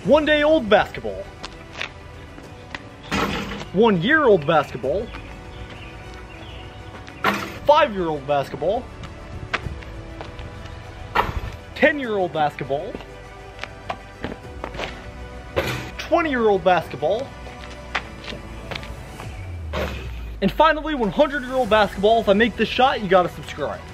1-day-old basketball. 1-year-old basketball. 5-year-old basketball. 10-year-old basketball. 20-year-old basketball. And finally, 100-year-old basketball. If I make this shot, you gotta subscribe.